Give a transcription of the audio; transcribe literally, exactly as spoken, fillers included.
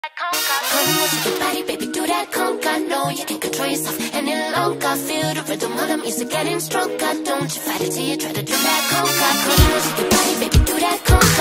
Come on, shake your body, baby, do that conga. No, you can't control yourself any longer. Feel the rhythm of the music getting stronger. Don't you fight it till you try to do that conga. Come on, shake your body, baby, do that conga.